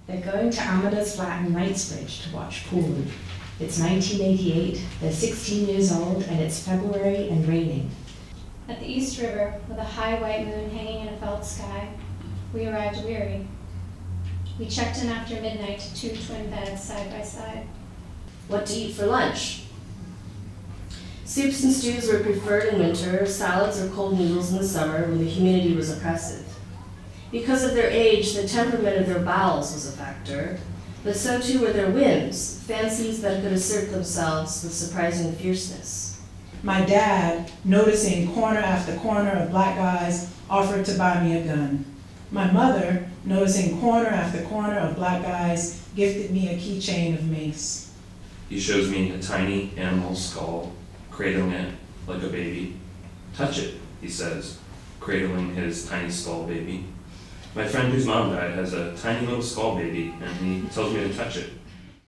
They're going to Amadeus Flat in Knightsbridge to watch Poland. It's 1988, they're 16 years old, and it's February and raining. At the East River, with a high white moon hanging in a felt sky, we arrived weary. We checked in after midnight to 2 twin beds side by side. What to eat for lunch? Soups and stews were preferred in winter, salads or cold noodles in the summer when the humidity was oppressive. Because of their age, the temperament of their bowels was a factor, but so too were their whims, fancies that could assert themselves with surprising fierceness. My dad, noticing corner after corner of black guys, offered to buy me a gun. My mother, noticing corner after corner of black guys, gifted me a keychain of mace. He shows me a tiny animal skull, cradling it like a baby. Touch it, he says, cradling his tiny skull baby. My friend whose mom died has a tiny little skull baby, and he tells me to touch it.